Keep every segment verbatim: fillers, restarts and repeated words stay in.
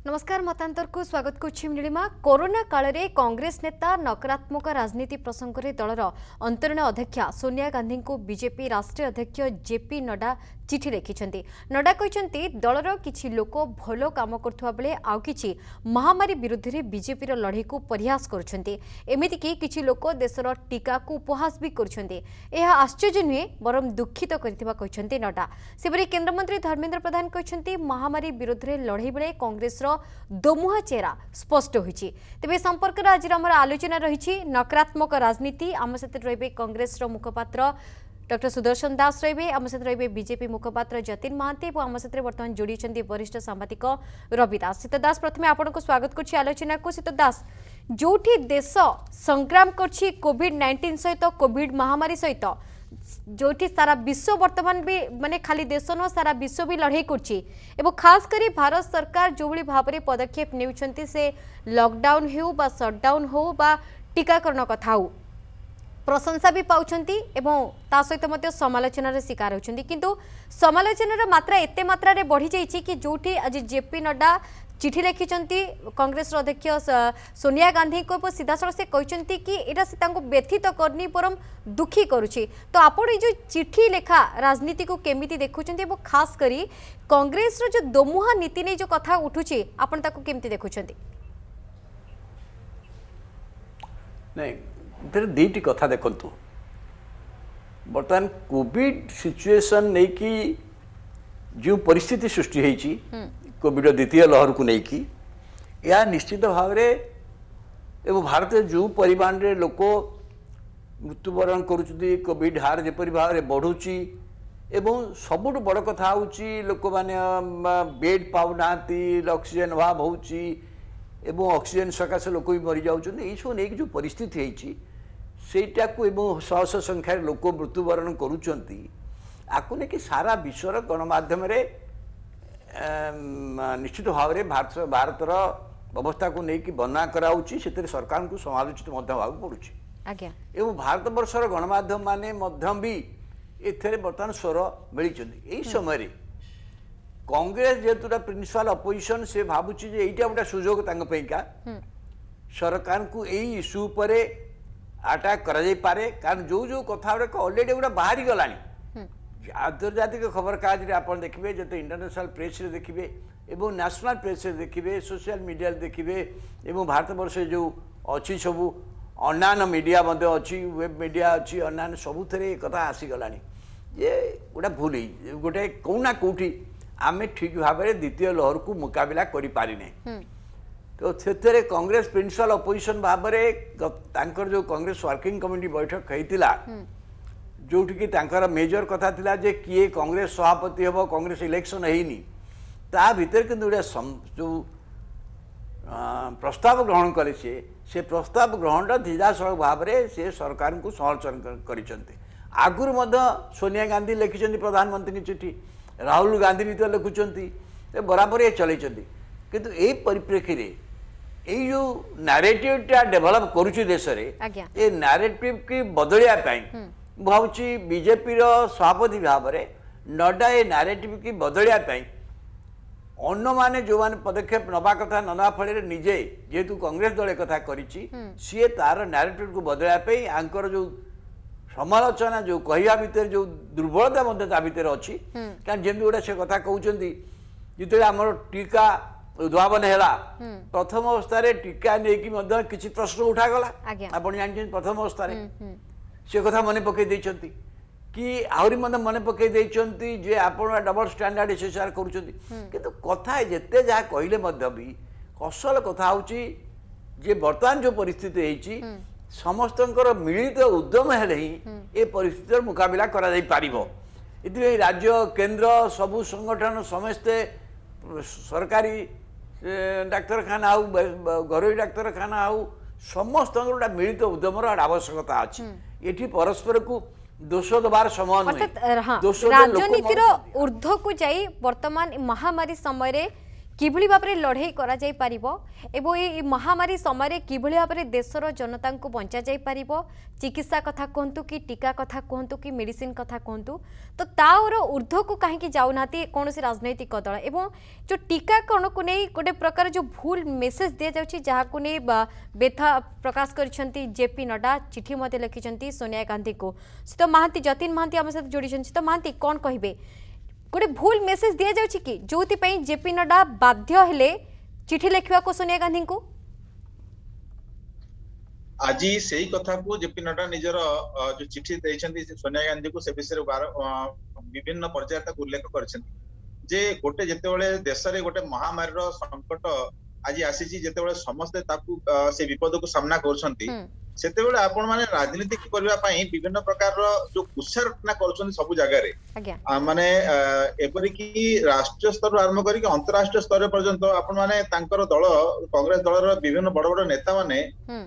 नमस्कार मतांतर को स्वागत करुछि नीलिमा। कोरोना काल रे कांग्रेस नेता नकारात्मक राजनीति प्रसंग में दलर अंतरीण अध्यक्षा सोनिया गांधी को बीजेपी राष्ट्रीय अध्यक्ष जेपी नड्डा चिठी लिखिं। नड्डा कहते दलर किछि लोक भल काम करुवा बेले आउ किछि महामारी विरुद्ध में बीजेपी लड़ाई को परिहास करमितिकी किछि लोक देशर टीका को उपहास भी कर आश्चर्य नुहे बरम दुखित कर नड्डा। सेपरि केन्द्रमंत्री धर्मेन्द्र प्रधान कहते महामारी विरुद्ध में लड़ाई बेले कांग्रेस दोमुहा चेहरा स्पष्ट होइछि। तेबे संपर्क आज आमर आलोचना रही नकारात्मक राजनीति। आम सहित रहिबे कांग्रेस मुखपात्र डॉक्टर सुदर्शन दास रहिबे, आम सहित रहिबे बीजेपी मुखपात्र जतिन महांती और आम सहित वर्तमान जोड़ी वरिष्ठ सांबादिक रवि दास। शीत दास प्रथमे आपन को स्वागत करछि आलोचना को। शीत दास, जोठी देश संग्राम करछि कोविड नाइंटीन सहित कोविड महामारी सहित जोठी सारा विश्व वर्तमान भी माने खाली देश न सारा विश्व भी लड़ाई करछि एवं खास करी भारत सरकार जो भली भाव में पदक्षेप नेउछंती से लॉकडाउन हो बा शटडाउन हो बा टीकाकरण कथा हो प्रशंसा भी पाउछंती एवं ता सहित मध्य समालोचनार शिकार होछंती। किंतु समालोचनार मात्रा एते मात्रा रे बढ़ी जाइछि कि जोठी आज जेपी नड्डा चिठी लिखिंट कांग्रेस अध्यक्ष सोनिया गांधी को सीधा सड़क से कहते कि एटा से तांको व्यथित करनी परम दुखी करुछि। तो आपण जो चिठी लेखा राजनीति को केमिति देखुछंती एवं खास करी कांग्रेस रो जो दोमुहा नीति ने जो कथा उठुछि आपण ताको केमिति देखुछंती? नहीं तेरे दीटी कथा देखंतु बर्तमान कोविड सिचुएशन नहीं कि जो परिस्थिति सृष्टि होईची कोविड द्वितीय लहर को लेकिन यह निश्चित भाव में भारत जो परिमाण रे लोक मृत्युवरण करुँच कोविड हार जपरी भाव में बढ़ुची एवं सबुठ बड़ कथा हूँ लोक मैंने बेड पाऊना ऑक्सीजन अभाव होची एवं ऑक्सीजन सकाशे लोक भी मरी जाऊँ यही सब नहीं जो परिस्थिति होती सेटा को शह शह संख्यार लोक मृत्युवरण करुँच आपको नहीं कि सारा विश्वर गणमाध्यम निश्चित भाव में भारत भारतर व्यवस्था को लेकिन बना कराऊँच से सरकार को समालोचित पड़ुछि एवं भारत वर्षर गणमाध्यम माने मध्यम भी एथे बर्तमान स्वर मिली यही समय कांग्रेस जेहेतु प्रिंसिपल अपोजिशन से भावुची यहीटा गोटे सुजोग का सरकार को यही इश्यू पर अटैक करा पारे कारण जो जो कथा ऑलरेडी गोटे बाहरी गलानी आंतर्जातिक खबर कागज आप देखिए जो इंटरनेशनल प्रेस रे देखिए एवं नेशनल प्रेस रे देखिए सोशल मीडिया देखिए एवं भारत वर्ष जो अच्छी सबू अन्य मीडिया अच्छी वेब मीडिया अच्छी अन्य सबुथे कथा आसीगला ये गोटे भूल गोटे कौना कौटी आम ठीक भाव में द्वितीय लहर को मुकाबला करें तो से कांग्रेस प्रिंसिपल अपोजिशन भाव में जो कांग्रेस वर्किंग कमिटी बैठक होता जोटि तांकर मेजर कथा थिला जे किए कांग्रेस सभापति हम कांग्रेस इलेक्शन हैनी ता भीतर किंतु जो प्रस्ताव ग्रहण करे से से प्रस्ताव ग्रहण सीधासलख भाव में से सरकार को समालोचना कर आगुरी सोनिया गांधी लिखिं प्रधानमंत्री चिठी राहुल गांधी भी तो लिखुंट बराबर ये चल किंतु ए परिप्रेक्षी रे ये जो नैरेटिवटा डेभलप करुच्ची देश ये नैरेटिव की बदलिया भावुँ बीजेपी सभापति भाव में नड्डा ये नैरेटिव की बदलियापाई अन्न मैंने जो मैंने पदक्षेप नवा कथा नवा फल निजे जेहेतु कांग्रेस दल कथा करी सी तार नैरेटिव को बदलियापाई आंकर जो समालोचना जो कहवा भितर जो दुर्बलता भितर अच्छी कारण जमी गोटे से कथा कहते जिते आमर टीका उद्भावन है प्रथम अवस्था टीका नहीं कि प्रश्न उठागला आप जानते प्रथम अवस्था से कथा मन पकई देइचंती कि आहरी मन मन पकई देइचंती जे आपण डबल स्टैंडर्ड एसएसआर करूचंती किंतु कथा जेते जा कहले मध्य भी असल कथा होची जे वर्तमान जो परिस्थिति हेची समस्तंकर मिलित उद्यम हेले ही ए परिस्थितिर मुकाबला करा जाई पारिबो। इति राज्य केंद्र सबु संगठन समस्ते सरकारी डाक्तरखाना हो घरोई डाक्तरखाना हो समस्त मिलित उद्यमर आवश्यकता अच्छी ये परस्पर को दोष दबार समय राजनीतिर ऊर्ध्व को जाई वर्तमान महामारी समय रे किभली भाव में लड़ाई करा जाई पारिबो एवं ये महामारी समय किभली भाव में देशर जनता को बंचा जाई पारिबो चिकित्सा कथा कहतु कि टीका कथा कहतु कि मेडिसिन कथा कहतु तो तार ऊर्ध्व को कहीं जाऊना कौन राजनैतिक दल एवं जो टीकाकरण को नहीं गोटे प्रकार जो भूल मेसेज दि जाऊँगी जहाँ को नहीं व्यथा प्रकाश कर जेपी नड्डा चिठी मत लिखिं सोनिया गांधी को शीत महांती जतिन महांती आम सहित जोड़ी शीत महांती कौन कहे गोटे भूल मेसेज दि जाऊँगी कि जो जेपी नड्डा बाध्य हेले चिठी लिखा को सोनिया गांधी को आज से कथा को जेपी नड्डा निजर जो चिठी देइछन्ती सोनिया गांधी को से विषय विभिन्न पर्याय उल्लेख कर जे गोटे जितेबाला देश में गोटे महामारी संकट आज आसी जितेबाला समस्ते ताकू से विपद को सामना कर सेतेबेले आपण माने राजनीति करबा पई विभिन्न प्रकार जो कुशरटना करछन सब जगह रे माने एपरि कि राष्ट्रीय स्तर आरंभ करी अंतरराष्ट्रीय स्तर पर्यंत आपण माने तांकर दल कांग्रेस दल रो विभिन्न बड़ बड़ नेता माने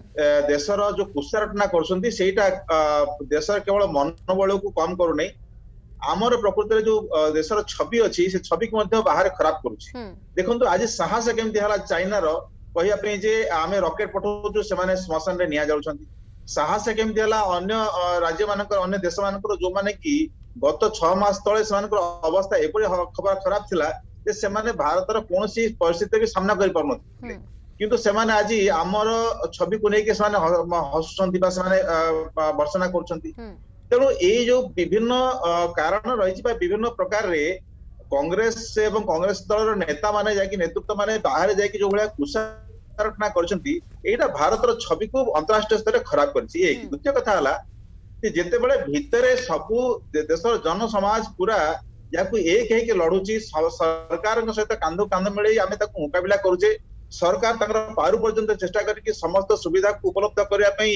देशर जो कुशरटना करछन्ती सेटा देशर केवल मनोबल को कम करू नै आमर प्रकृति रे जो देशर छवि अछि से छवि को मध्य बाहर खराब करूछि देखंतु आज साहस केमति हला चाइना रो कहवाई जे आम रकेट पठाऊ से श्मशान रे निया जाउछन्ती साहस केमती है अन्य राज्य मानकर अन्य देश मानकर जो माने कि गत छह मास तले से अवस्था एपरी खबर खराब थिला जे से माने भारतर कौन परिस्थिति भी सामना कर पार नथिले किंतु से माने आज आमर छवि को लेके से माने हसुछन्ती बा से माने वर्षना करछन्ती तेणु ये जो विभिन्न कारण रही विभिन्न प्रकार रे कांग्रेस एवं कांग्रेस दल नेता माने जाकि नेतृत्व माने बाहर जाकि जो भलिया कुशरटना करछन्ती एटा भारतर छवि को अंतरराष्ट्रीय स्तर खराब करछि एक द्वितीय कथा हला कि जेते बेले भितरे सबु देशर जन समाज पूरा याकु एक है कि लड़ुची सरकार के सहित कांधो कांध मिले आमे ताकू मुकाबिला करूचे सरकार ताकर पारु पर्यंत चेष्टा करके समस्त सुविधा को उपलब्ध करिया पई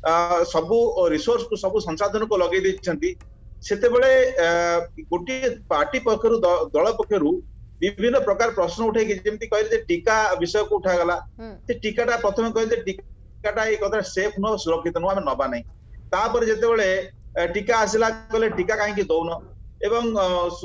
सबु रिसोर्स को सबु संसाधन को लगे दैछन्ती सेते बेले गोटे पार्टी पक्षरु दल पक्षरु विभिन्न प्रकार प्रश्न उठे जेमती कहले टीका विषय को उठा गला से टीकाटा प्रथम कहले टीकाटा ए कथा सेफ न सुरक्षित न हम नबा नै तापर जेते बेले टीका आसिला कहले टीका काहे कि दउन एवं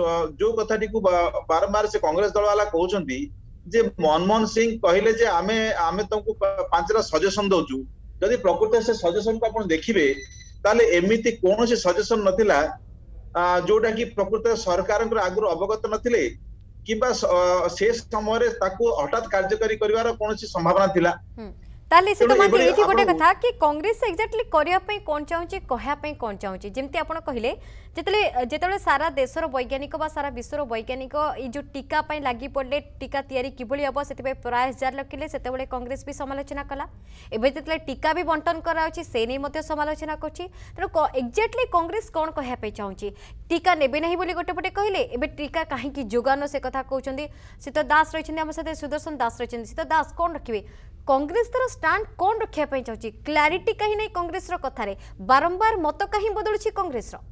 जो कथाटी को बारंबार से कांग्रेस दल वाला कहउछन्ती जे मनमोहन सिंह कहले जे आमे आमे तुमको पांचटा सजेशन दउछु यदि प्रकृति से सजेशन को आपण देखिबे ताले एमिति कोनोसी सजेशन नथिला जोटा कि प्रकृत सरकार आगु अवगत नथिले किबा से समय ताकू हठात कार्यकारी करिवार कोनोसी संभावना थिला ताले से तमाम एठी गोटे कथा कि कांग्रेस एक्जेक्टली करिया पई कोन चाहूची कहया पई कोन चाहूची जेमति आपण कहिले जेतले जेतले सारा देशर वैज्ञानिक बा सारा विश्वर वैज्ञानिक ई जो टीका पई लागि पड़ले टीका तयारी किबळी हबो सेति पई प्रयास जार लकिले सेतेबेले कांग्रेस भी समालोचना कला एबे जेतले टीका भी बंटन कराउची से नै मध्ये समालोचना करची तनो एक्जेक्टली कांग्रेस कोन कहया पई चाहूची टीका नेबे नाही बोली गोटे पटे कहिले एबे टीका काहे कि जोगानो से कथा कहउचंदी शीत दास रहिछन्ती हम साथे सुदर्शन दास रहिछन्ती शीत दास कोन रखिबे कांग्रेस तर स्टैंड कौन रखिया पई चाहची क्लैरिटी कहीं नहीं कांग्रेस रो कथा रे बारंबार मत कहीं बदलुची कांग्रेस रो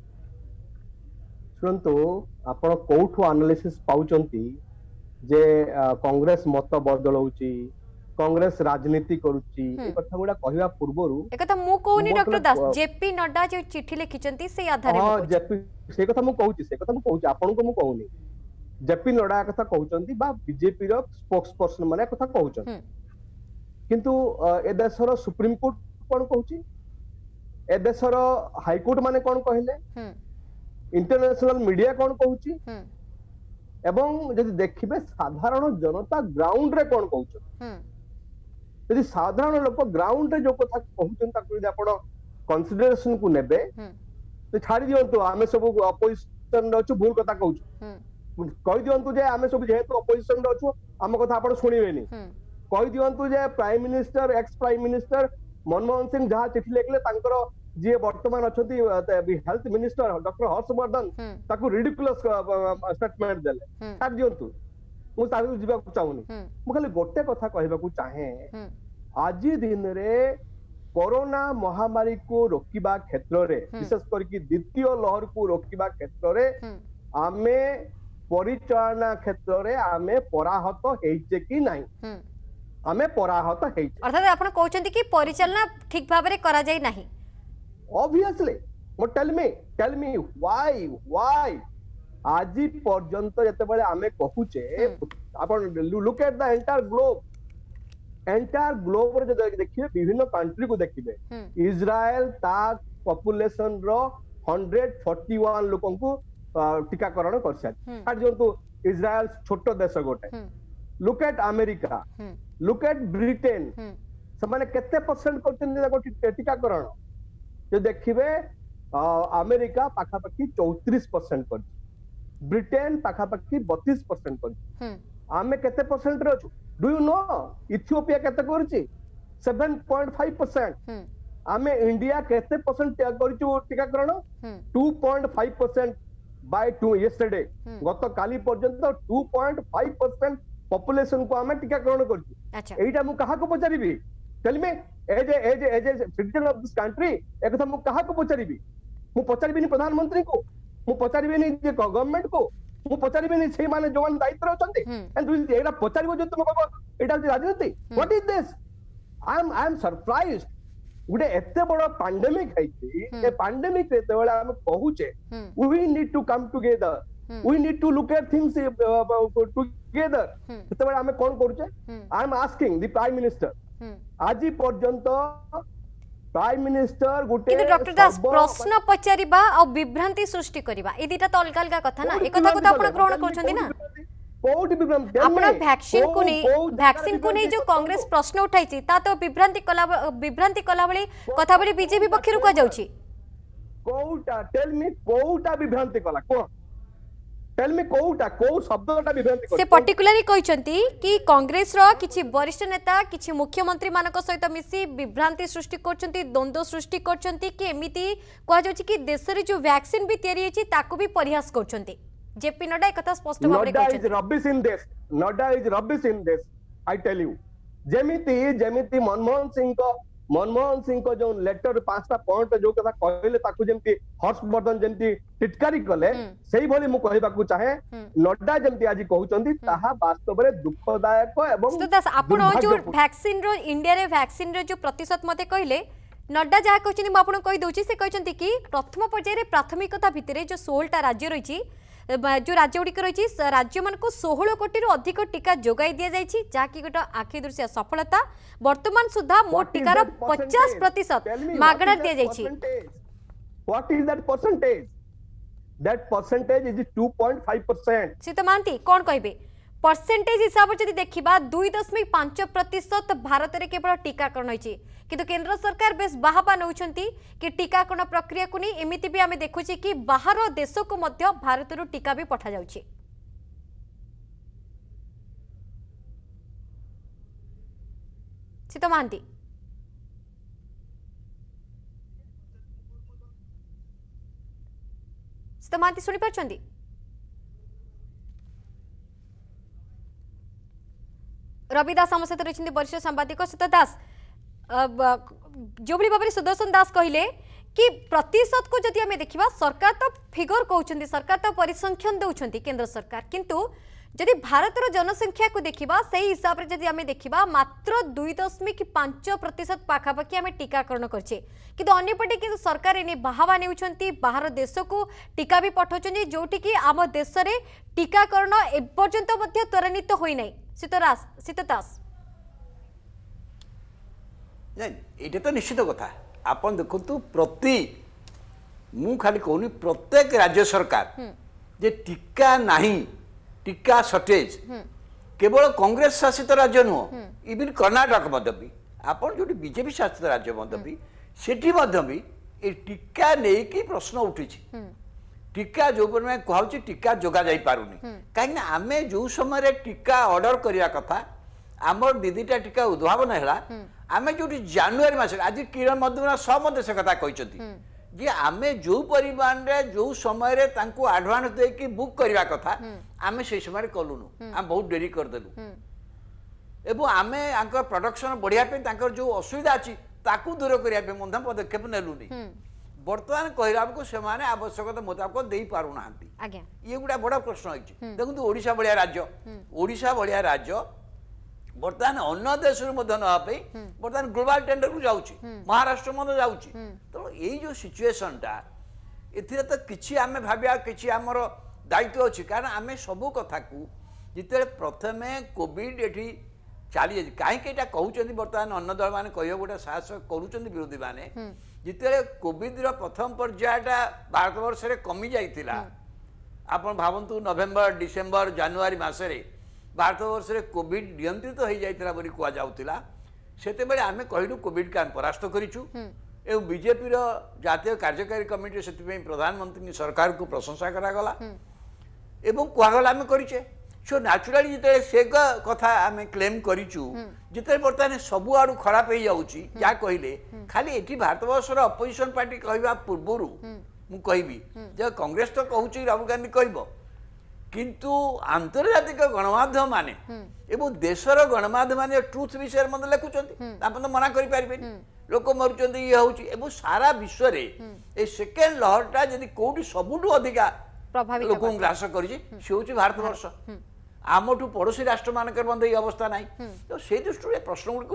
सुनतो आपण कोठु एनालिसिस पाउचंती जे कांग्रेस मत बदलउची कांग्रेस राजनीति करूची ए कथा गुडा कहिवा पूर्वरु ए कथा मु कोनी डॉक्टर दास जेपी नड्डा जे चिट्ठी लिखिचंती से आधार रे हां जेपी से कथा मु कहूची से कथा मु कहूची आपण को मु कहूनी जेपी नड्डा कथा कहउचंती बा बीजेपी रो स्पोक्स पर्सन माने कथा कहउचंती किंतु ए देशर सुप्रीम कोर्ट कौन कहूची ए देशर हाई कोर्ट माने कौन कहले इंटरनेशनल मीडिया कौन कहूची एवं यदि देखिबे साधारण जनता ग्राउंड रे कौन कहउछ यदि साधारण लोक ग्राउंड रे जो कथा कहउछन ताकू यदि आपण कंसीडरेशन को नेबे तो छाड़ी दियंतु आमे सब अपोजिशन रे भूल कथा कहउछ कहि दियंतु जे आमे सब जेहेतु अपोजिशन रे अछु हम कथा आपण सुनिबेनी कहि दियंतु जे prime minister ex prime minister Manmohan Singh जहाँ चिठी लिखले तांकर जे वर्तमान अछंती हेल्थ मिनिस्टर डॉक्टर हर्षवर्धन ताकू रिडिकुलस स्टेटमेंट देले छाड़ दियंतु मु ताकू जिबा को चाहुनी मु खाली गोटे कथा कहबा को चाहे आज दिन रे कोरोना महामारी को रोकिबा क्षेत्र रे विशेष करके द्वितीय लहर को रोकिबा क्षेत्र रे आमे परिचालना क्षेत्र रे आमे पराहत हेइचे कि नाही आमे पराहत हेइचे अर्थात आपण कहउचंती कि परिचालना ठीक भाबरे करा जाई नाही ऑब्वियसली मो tell me tell me why why आज पर्यंत जते बेले आमे कहूचे अपन look at the entire globe entire globe रे जो देखिए विभिन्न कंट्री को देखिए इजराइल ता पॉपुलेशन रो one forty-one लोकन को टीकाकरण कर सारी आर जो तो इजराइल छोटो देश गोटे look at America look at Britain से केते परसेंट करछन टीकाकरण जो देखिबे अमेरिका पाखापाखि चौतीस परसेंट कर ब्रिटेन पाखापाखि बत्तीस परसेंट कर आमे केते परसेंट रे अछु डू यू नो इथियोपिया केते करछि seven point five percent आमे इंडिया केते परसेंट करछु टीकाकरण two point five percent by to yesterday गत काली पर्यंत two point five percent population को आमे टीकाकरण करछु अच्छा एटा मु कहा को पचारिबी tell me as as as citizen of this country एक कथा मु कहा को पचारिबी मु पचारिबी प्रधानमंत्री को मु पचारिबी जे गवर्नमेंट को मु पचारिबी से माने जो दायित्व अछंती एंड दिस एटा पचारिबो जे तुम कहबो एटा राजनीति what is this I am I am surprised गुडे एते बड़ पैंडेमिक हैछि ए पैंडेमिक रे तेबेला हम कहूचे we need to come together we need to look at things together तेबेला हम कोन करूचे I am asking the prime minister आज पर्यंत प्राइम मिनिस्टर गुटे किंतु डॉक्टर दास प्रश्न पचारिबा आ विभ्रांति सृष्टि करबा ए दिटा तो अलग अलग कथा ना एक कथा को तो आपण ग्रहण करछन्ती ना कोट विभ्रांति आपण वैक्सीन को नहीं वैक्सीन को नहीं जो कांग्रेस प्रश्न उठाइछि ता तो विभ्रांति कला विभ्रांति कला बली कथा बली बीजेपी पक्षरु को जाउछि कोटा टेल मी कोटा विभ्रांति कला को टेल मी कोटा को शब्दटा विभ्रांति से पर्टिकुलरली कहिसंती कि कांग्रेस रो किछि वरिष्ठ नेता किछि मुख्यमंत्री मानक सहित मिसी विभ्रांति सृष्टि करछंती द्वंद्व सृष्टि करछंती कि एमिति कह जाउछि कि देश रे जो वैक्सीन भी तयारी हेछि ताको भी परिहास करछंती जेपी नड्डा कथा स्पष्ट भाव रे कहछंती Nadda is rubbish in this Nadda is rubbish in this I tell you जेमिति जेमिति मनमोहन सिंह को मनमोहन सिंह को जो लेटर पांचटा पॉइंट जो कथा कहले ताकू जेमति हर्षवर्धन जेमति टिटकारी कले सेही भली मु कहबा को चाहे नड्डा जेमति आज कहउचंती ताहा वास्तव रे दुखदायक एवं दास आपण जो वैक्सीन रो इंडिया रे वैक्सीन रो जो प्रतिशत मते कहले नड्डा जहा कहउचंती मु आपण कहि दउची से कहउचंती कि प्रथम पर्याय रे प्राथमिकता भितरे जो सोलह टा राज्य रहिछि जो राज्य गुड़िक रही राज्य मान को सोलह कोटी अधिक टीका जोगाई दि जाइए जहाँकि गोटे आखि दृश्य सफलता वर्तमान सुधा मोट टीकार पचास प्रतिशत मागणा दि जाइए What is that percentage? That percentage is two point five percent. Sita मानती कौन कहबे परसेंटेज हिसाब से देखा दुई दशमिक पांच प्रतिशत भारत में केवल टीकाकरण होती किंतु केंद्र सरकार बेस बाहाबा नौछंती कि टीकाकरण प्रक्रिया को नहीं एमिति भी आमे देखुची कि बाहर देश को मध्य भारत रु टीका भी पठा जाउची सीता मानती सीता मानती सुनी पारछंती रवि दास आम सहित रही वरिष्ठ सांबादिक सीता दास जो भाव में सुदर्शन दास कहले कि प्रतिशत को जदि आम देखा सरकार तो फिगर कहते सरकार तो परिसंख्यान दौरान केंद्र सरकार किंतु जदि भारत जनसंख्या को देखा से हिसाब से जदि आम देखा मात्र दुई दशमिक पांच प्रतिशत पाखापाखि आम टीकाकरण करछे किंतु अन्यपटे कि सरकार एने बाहावा नेउछंती बाहर देश को टीका भी पठाउछंती जोटी कि आम देश में टीकाकरण एपर्यंत मध्य त्वरान्वित होई नै सीतारास सीतादास ये तो निश्चित कथा आपन देखु प्रति मु खाली कहूनी प्रत्येक राज्य सरकार जे टीका नहीं टीका शॉर्टेज केवल कांग्रेस शासित राज्य नुह इवन कर्णाटक मध्य भी आपन जो बीजेपी शासित राज्य मध्य भी सेठी मध्य भी ए टीका नहीं प्रश्न उठी टीका जो मैं कहूँ टीका जोगा जाई पारुनी कहीं आमे जो समय टीका ऑर्डर करिया कथा आमर दीदीटा टीका उद्भावन है आमे जो जानुआरी मास आज किरण मधुमना समझे से कथा कहते जे आमे जो परिमाण रे जो समय रे तांको एडवांस दे कि बुक करिया कथा आमे से समय रे कलुनु हम बहुत देरी कर देलु एवं आमे आंकर प्रोडक्शन बढ़िया पे तांकर जो असुविधा अछि ताकू दूर करिया पे मध्यम पदक्षेप नेलुनी बर्तमान कहला को सेमाने आवश्यकता मुताबिक दे पारु नांती आज्ञा ये गुडा बड़ा प्रश्न होइछि देखु ओडिशा बढ़िया राज्य ओडिशा बढ़िया राज्य बर्तमान अन्य देश बर्तमान ग्लोबल टेंडर को जाऊँगी महाराष्ट्र मध्य जाऊँगी तो यही जो सिचुएशन टा ए तो किसी आम भाविया किसी आमर दायित्व अच्छी कारण आम सबू कथा को जिते प्रथमे कोविड एठी चली कहीं कहते बर्तमान अन्न दल मैंने कह गोटे साहस कर विरोधी मैंने जिते कोविड प्रथम पर्यायटा भारत वर्ष में कमी जाइला आप भावतु नवेम्बर डिसेम्बर जानुरी मसरे भारत वर्ष में कोविड नियंत्रित हो जाता बोली कहुला से आम कहलु कोविड का परास्त करूँ एवं बीजेपी जातीय कार्यकारी कमिटी से प्रधानमंत्री सरकार को प्रशंसा करागला एवं कहगला आम करें सो न्याचुराली जिते से कथा आम क्लेम करूँ जिते बर्तमान सबु आड़ खराब हो जाऊँगी क्या कहले खाली ये भारत वर्ष अपोजिशन पार्टी कहवा पूर्वर मु कहबी जे कांग्रेस तो कहूँ राहुल गांधी कह किंतु आंतर्जातिक गणमाध्यम माने एवं देशर गणमाध्यम माने ट्रुथ विषय में मत लिखुंट आप तो मना करें लोक मरुंच ये हूँ सारा विश्व में सेकेंड लहरटा जदि कौटी सबुठ अधिका लोक ग्रास कर भारत वर्ष आमठू पड़ोसी राष्ट्र मानक बंद अवस्था ना तो से दृष्टि प्रश्न गुड़िक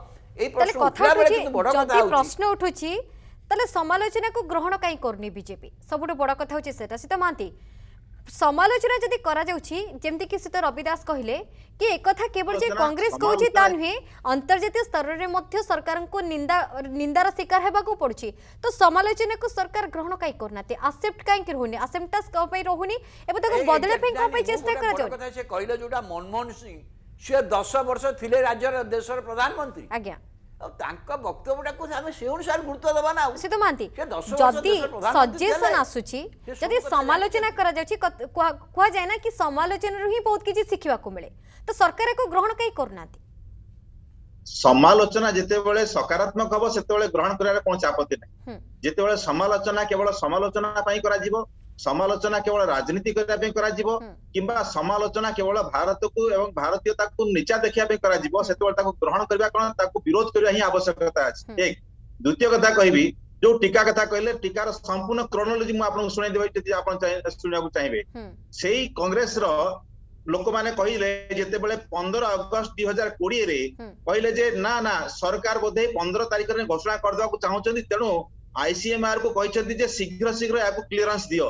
उठा प्रश्न उठू समालोचना को ग्रहण कहीं करनी बीजेपी सबुठ बड़ कथा हूँ सीता महांती समालोचना जदि करा जाउछि जेमति कि सीता रविदास कहले कि एक कथा केवल जे कांग्रेस कहउछि ता नुहे अंतर्जातीय स्तर रे मध्य सरकार को निंदा निंदार शिकार हेबा को पड़छि तो समालोचना को सरकार ग्रहण काई करनाते एक्सेप्ट काई के रहउनी एक्सेप्टेंस का पई रहउनी एबे तको बदले पे का पई चेष्टा करा जाउ कथा से कहले जोटा मनमोहन सिंह से दस वर्ष थिले राज्य देशर प्रधानमंत्री आज्ञा वक्तव्यटा को से अनुसार गुरुत्व दबा ना सीता महांती जदि सजेशन आसुची जदि समालोचना करा जाउची कुआ जाय ना कि समालोचना रु ही बहुत किछि सिखिबा को मिले तो सरकार को ग्रहण कई करनाती समालोचना जिते बेले सकारात्मक हबो सेते बेले ग्रहण करिया कोन आपत्ति नै जिते बेले समालोचना केवल समालोचना पई करा जिवो समालोचना केवल राजनीति करने करा जिवो किंबा समालोचना केवल भारत को एवं भारतीयता को नीचा देखिया पे करा जिवो सेते ताको ग्रहण करबा कोन ताको विरोध करबा ही आवश्यकता अछि एक द्वितीय कथा कहबी जो टीका कथा कहले टीकार संपूर्ण क्रोनोलॉजी मु आपन सुनाई देबै जति आपन सुनिया को चाहिबे सेही कांग्रेस रो लोक माने कहिले जेते बेले पंद्रह अगस्त दो हज़ार बीस रे कहिले जे ना ना सरकार बोधे पंद्रह तारिख रे घोषणा कर दवा को चाहउछन्ती तेनु आईसीएमआर को कहते जे शीघ्र शीघ्र या क्लीयरेंस दियो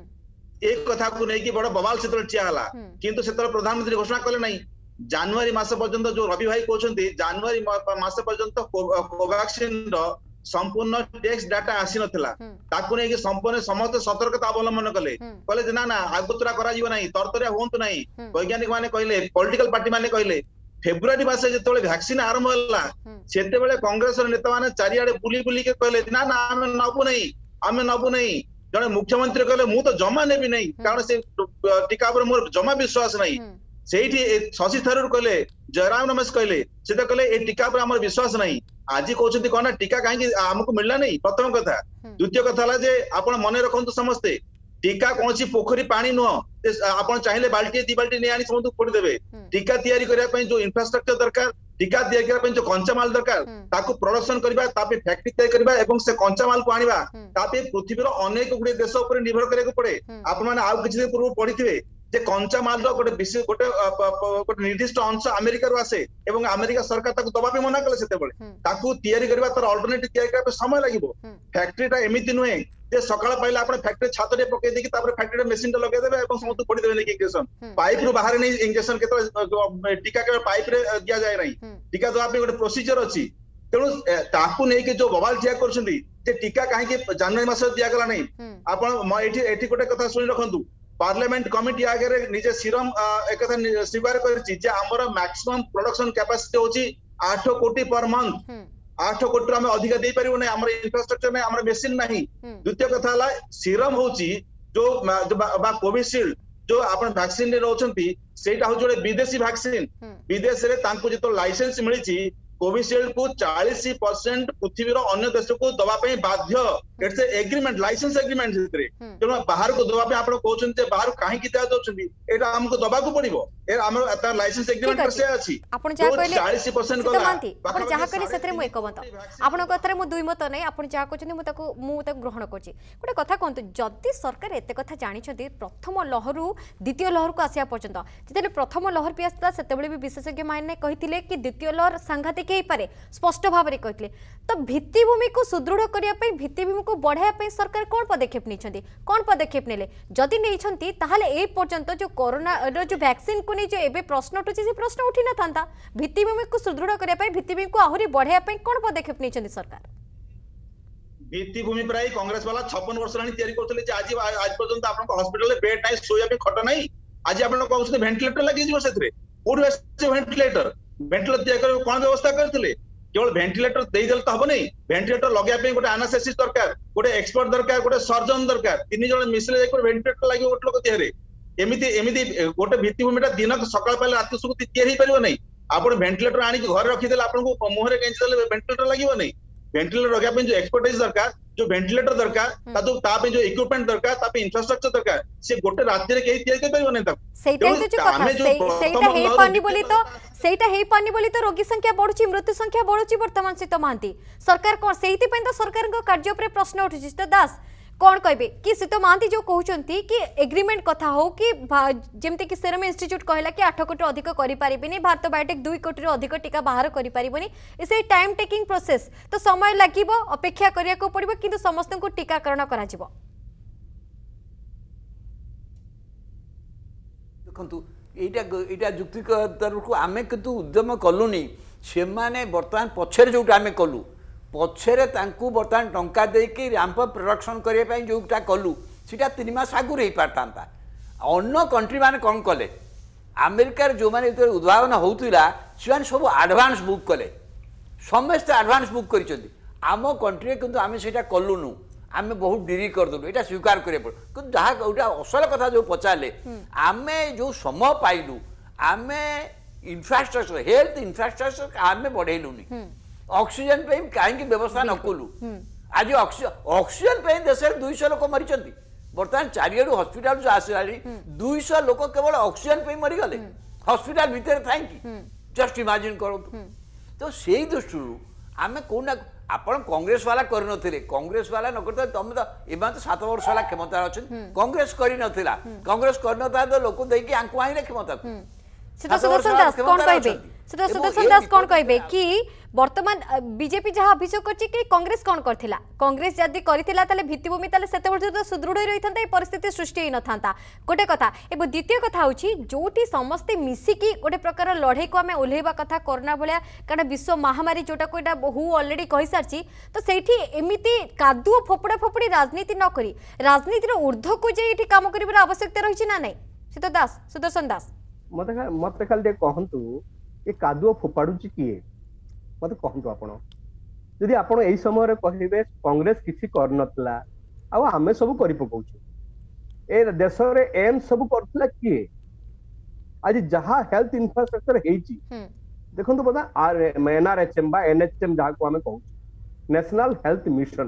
एक कथा को नहीं कि बड़ बवाल से चिया हला किंतु से प्रधानमंत्री घोषणा कले नहीं जनवरी मास पर्यंत जो रवि भाई कहते जनवरी मास पर्यंत कोवैक्सीन रो संपूर्ण टेक्स्ट डाटा आसी नथिला ताकू नहीं कि संपूर्ण समस्त सतर्कता अवलंबन कले कहले ना ना आगुतरा करा जीव नहीं तरतरिया होंतु नहीं वैज्ञानिक माने कहले पॉलिटिकल पार्टी माने कहले फेब्रुआरी मास जो वैक्सीन आरंभ होला सेते बेले कांग्रेस नेता माने चारियाडे बुली बुली के कहले ना ना आमे नबु नहीं आमे नबु नहीं जने मुख्यमंत्री कहले मु तो जमा नेबी नहीं कारण से टीका पर मोर जमा विश्वास नहीं सेठी शशि थरूर कहले जयराम रमेश कहले से तो कहले ए टीका पर हमर विश्वास नहीं आज कहउछन्ती कोना टीका काहे हमको मिलला नहीं प्रथम कथा द्वितीय कथा हला जे आपण मने रखंतु समस्ते टीका कौन पोखरी पानी नुह आप चाहिए बाल्टी दी बाल्टी नहीं आनी समस्त फोड़ी देवे टीका तैयारी करने जो इंफ्रास्ट्रक्चर दरकार टीका तैयारी करने जो कंचा माल दरकार ताकू प्रोडक्शन करबा तापे फैक्ट्री तैयारी करबा एवं से कंचा माल को आनिबा तापे पृथ्वीर अनेक गुडे देश ऊपर निर्भर करने को पड़े आपण माने आउ किछि दिन पूर्व पढिथिबे जे कंचा माल रो गोटे विशेष गोटे गोटे निर्दिष्ट अंश अमेरिका रो आसे एवं अमेरिका सरकार ताकू दबा पे मना कले सेते बेले ताकू तैयारी करबा तर अल्टरनेटिव तैयारी करबा समय लागिबो फैक्ट्रीटा एमिति नुहे जे सकाळ पहिले आपण फैक्ट्री छात रे पके देकी तापर फैक्ट्री मेसिन टा लगे देबे एवं समस्त पड़ी देबे इंजेक्शन पाइप रो बाहर नहीं इंजेक्शन केतो टीका के पाइप रे दिया जाय नहीं टीका दवा पे गोटे प्रोसीजर अछि तेणु ताकू नै के जो बवाल ठिया करछंती जे टीका काहे के जनवरी मास दिया गला नहीं आपण एठी एठी गोटे कथा सुनि रखंतु पार्लियामेंट कमिटी आगे निजे सीरम एक कथा स्वीकार करछि जे हमर मैक्सिमम प्रोडक्शन कैपेसिटी होछि आठ कोटी पर मंथ आठ कोटी आम अधिक दे पारिबो नै हमर इंफ्रास्ट्रक्चर नै हमर मेसिन नाही द्वितीय कथा हला सीरम होछि जो बा कोविशील्ड जो आपण वैक्सीन रे रहउछंती सेटा हो जोडे विदेशी वैक्सीन विदेश रे तांको जेतो लाइसेंस मिलिछि कोविशील्ड को चालीस परसेंट पृथ्वी रो अन्य देश को दवा पे बाध्य इट्स एग्रीमेंट लाइसेंस एग्रीमेंट भितरे तेणु बाहर को दवा पे आपण कहउछंती जे बाहर काहे कि दिया जाउछंती एटा हमको दबा को पड़िबो ए हमर त लाइसेंस एग्रीमेंट पर से अछि आपण जा कहले चालीस परसेंट गला आपण जा कहले सेतरे मु एकमत आपण कथरे मु दुई मत नै आपण जा कहछंती मु ताको मु ताको ग्रहण करछि गोटे कथा कहंतु जदि सरकार एते कथा जानिछंती प्रथम लहरु द्वितीय लहर को आसिया पर्यंत जेते प्रथम लहर पे आस्ता सेते बेले भी विशेषज्ञ माने कहिथिले कि द्वितीय लहर सांघातिक नहीं पारे स्पष्ट भाव में कहते तो भित्तिभूमि को सुदृढ़ करने भित्तिभूमि को बढ़ाई सरकार कौन पदक्षेप नहीं कौन पदक्षेप नेले जदि नहीं ताहले ए पर्यंत जो कोरोना जो वैक्सीन को नहीं जो एबे प्रश्न उठुछि से प्रश्न उठी न था भित्तिभूमि को सुदृढ़ करने भित्तिभूमि को आहरी बढ़ाई कौन पदक्षेप नहीं सरकार भित्तिभूमि प्राय कांग्रेस वाला छप्पन वर्ष लानी तैयारी करथले आज आज पर्यंत आपन हॉस्पिटल में बेड नाही सोया पे खट नाही आज आपन कहउछते वेंटिलेटर लागि जिवो सेतरे कोड वेंटिलेटर वेंटिलेटर तैयार कर कोन व्यवस्था करथले केवल वेंटिलेटर देई देल त हबो नै वेंटिलेटर लगे पे गोटे एनास्थेसिस्ट दरकार गोटे एक्सपर्ट दरकार गोटे सर्जन दरकार तीन जण मिसले जाय वेंटिलेटर लागि गोटे लोक तैयारी एमिति एमिति गोटे भित्तिभूमिटा दिन सकाळ पहिले रात सुख तैयारी हेई परिबो नै आपण वेंटिलेटर आनी घर रखि देल आपन को मुहरे केंच देल वेंटिलेटर लागिबो नै वेंटिलेटर रखा पे जो एक्सपर्टाइज दरकार जो वेंटिलेटर दरकार ता तो ता पे जो इक्विपमेंट दरकार ता पे इंफ्रास्ट्रक्चर दरकार से गोटे रात्रि रे केही तैयारी कर परिबो नै ता सेटा जो कथा सेटा हेई पानी बोली तो सेटा हेई पानी बोली तो रोगी संख्या बढ़ुची मृत्यु संख्या बढ़ुची वर्तमान सित महांती सरकार कोन सेहिति पे तो सरकार को कार्य ଉପରେ प्रश्न उठुची तो दास कौन कहबे कि सीत महांती जो कहउचंती कि एग्रीमेंट कथा हो कि जेमते कि सेरम इंस्टीट्यूट कहला कि आठ कोटी अधिक करि पारिबेनी भारत बायोटेक दो कोटी रो अधिक टीका बाहर करि पारिबोनी इसे टाइम टेकिंग प्रोसेस तो समय लागिबो अपेक्षा करिया को पड़िबो किंतु समस्त को टीकाकरण करा जिवो देखंतु एटा एटा जुक्ति तरफ आमे किंतु उद्यम कलुनी से माने वर्तमान पछरे जोटा आमे कलु पछरे तांकू बर्तमान टंका देकी रैंप अप प्रोडक्शन करने जोटा कलु सीटा तीन मास आगुरी हो पारता अन्न कंट्री माने कौन कले अमेरिकार जो मैंने उद्भावन होता से सब आडभांस बुक कले समस्त आडभांस बुक कर आम कंट्री किंतु आम से कलुनु आम बहुत डिरी करदेलु यहाँ स्वीकार करें जहाँ गोटा असल कथा जो पचारे आम जो समय पाइलु आम इंफ्रास्ट्रक्चर हेल्थ इंफ्रास्ट्रक्चर आम बढ़ेलुनी ऑक्सीजन पे कहीं व्यवस्था न कलु आज ऑक्सीजन पे देश में दुई सौ लोक मरी बर्तमान चारिड़ू हॉस्पिटल जो आसला दुई सौ लोक केवल ऑक्सीजन पे मरीगले हॉस्पिटल भितर था जस्ट इमेजिन करूँ तो से दृष्टि आम कौन आपण कांग्रेस वाला करनथिले कांग्रेस वाला न करता तुम तो एमा तो सात वर्ष वाला क्षमता अछि कांग्रेस करि नथिला कांग्रेस करनता तो लोक देकी आंकु आइले क्षमता सिद्धू सुदर्शन दास कौन कहबे सिद्धू सुदर्शन दास कौन कहबे कि वर्तमान बीजेपी जहाँ अभियोग करछि कि कांग्रेस कौन करथिला कांग्रेस जदि करथिला ताले भित्तिभूमि ताले सेते वर्ष तो सुदृढ़ रही था परिस्थिति सृष्टि होई न थांता गोटे कथा एबो द्वितीय कथा होछि जोटी समस्ते मिसिकी गोटे प्रकार लड़ाई को आमे ओल्हेबा कथा कोरोना भलिया कारण विश्व महामारी जोटा को एटा बहु ऑलरेडी कहि सारछि तो सेठी एमिति कादुओ फोपड़ा फोपड़ी राजनीति न करी राजनीतिर ऊर्ध्व को जे एठी काम करिबार आवश्यकता रहिछि ना नै सिद्धू दास सुदर्शन दास मते मते खाली कहंतु ए कादुओ फोपाडुछि किए मत कहतु आपण यदि आपण एई समय रे कहिबे कांग्रेस किछि कर नतला आ हमें सब करि पकाउछु ए देश रे एम सब करतला किए आज जहां हेल्थ इंफ्रास्ट्रक्चर हेची देखंतु बता आर एनआरएचएम बा एनएचएम जहां को हमें कहू national health mission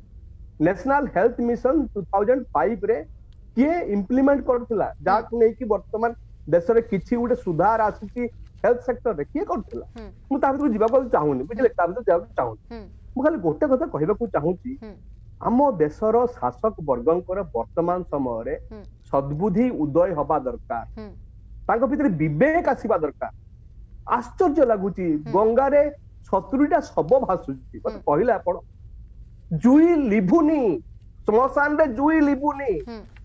national health mission दो हज़ार पाँच रे किए इंप्लीमेंट करतला जहां को नै कि वर्तमान देश रे किछि उडे सुधार आसुची हेल्थ सेक्टर रे किए करतला मु ता भीतर जीवा को चाहूनी बुझले ता भीतर जाव चाहूनी मु खाली गोटे कथा कहबा को चाहूची आम देशर शासक वर्गंकर वर्तमान समय रे सद्बुद्धि उदय हबा दरकार तांको भीतर विवेक आसीबा दरकार आश्चर्य लागुची गंगा रे सत्तरीटा शब भासुची मत कहले आपण जुई लिभुनी श्मशान रे जुई लिभुनी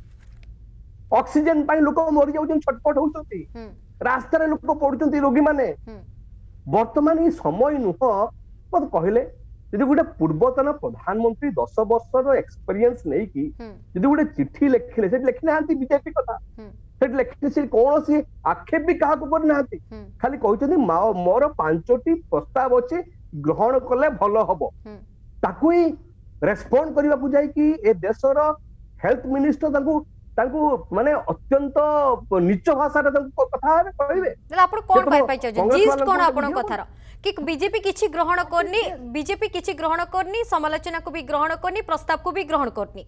ऑक्सीजन पाई लोक मरि जाउछन छटपट होउछंती रास्ता रे लोक पडुछंती रोगी माने वर्तमान ई समय नुह मत कहले यदि गोटे पूर्वतन प्रधानमंत्री दस वर्ष एक्सपीरियंस नहीं कि यदि गोटे चिट्ठी लिखिले से लिखि नांती बीजेपी कथा से लिखि से कौन सी आक्षेप भी क्या कर ना खाली कहते मोर पांचटी प्रस्ताव अच्छे ग्रहण कले भल हम ताकू ही रेस्पॉन्ड करने को जाए कि ए देशर हेल्थ मिनिस्टर ताकू ताकू माने अत्यंत नीच भाषा कथा कहिबे आपण कोन पाई पाई छ जीस कोन आपण कथार कि बीजेपी किछि ग्रहण करनी बीजेपी किछि ग्रहण करनी समालोचना को भी ग्रहण करनी प्रस्ताव को भी ग्रहण करनी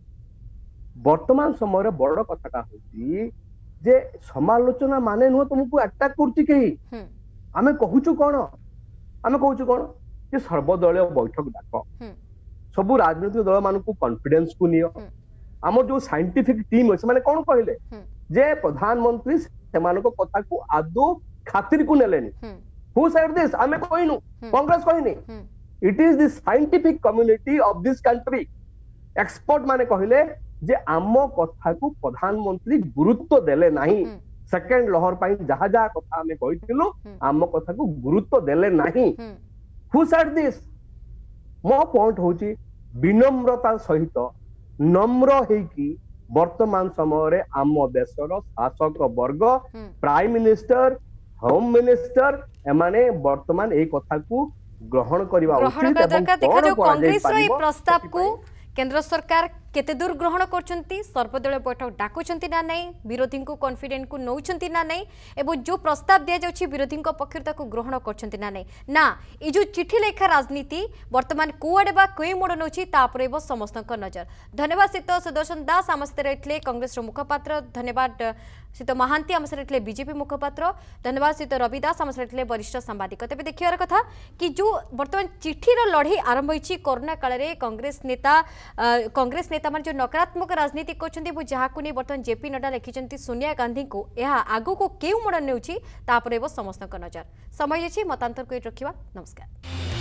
वर्तमान समय बड़ कथाटा होची जे समालोचना माने नुह तुमको अटैक करछि केही आमे कहूछु कोन आमे कहूछु कोन जे सर्वदलीय बैठक डाक सबु राजनीतिक दल मानकू कॉन्फिडेंस को नियो आम जो साइंटिफिक टीम अछि माने कोन कहले जे प्रधानमंत्री सेमानको कथा को आदो खातिर को नेलेनी हु सेड दिस आमे कहनु कांग्रेस कहनी it is the scientific community of this country expert माने कहले जे आम कथा को प्रधानमंत्री गुरुत्व देले नहीं सेकेंड लहर पाई जहा जहा कथा आमे कहिथिलु आम कथा को गुरुत्व देले नहीं हु सेड दिस मो पॉइंट होची विनम्रता सहित नम्र हेकी वर्तमान समय रे आम देशर शासक वर्ग प्राइम मिनिस्टर होम मिनिस्टर एमाने वर्तमान ए कथा को ग्रहण करबा उचित एवं कांग्रेस रो ए प्रस्ताव को केंद्र सरकार केते दूर ग्रहण करछंती सर्वदलीय बैठक डाकुछंती ना नहीं विरोधी को कॉन्फिडेंट को नौछंती ना नहीं एवं जो प्रस्ताव दिया जाउछि विरोधी को पक्ष ताको ग्रहण करछंती ना नहीं ना ए जो चिठी लेखा राजनीति वर्तमान कुआडे बा कोई मोड़ नौछि तापरे बो समस्त नजर धन्यवाद सित सुदर्शन दास आम सहित रहितले कांग्रेस रो मुखपात्र धन्यवाद सित महांती आम सहित रहितले बीजेपी मुखपात्र धन्यवाद सित रवि दास आम सहित रहितले वरिष्ठ सांबादिक तेबे देखियार कथा कि जो वर्तमान चिठी रो लड़ाई आरंभ होइछि कोरोना काल रे कांग्रेस नेता कांग्रेस नेता जो नकारात्मक राजनीति करछन्ती जहाँ को बर्तमान जेपी नड्डा लिखिं सोनिया गांधी को यह आगो को केउ मोड़ नेउछि तापरे समस्त नजर समय मतांतर को रखिबा नमस्कार।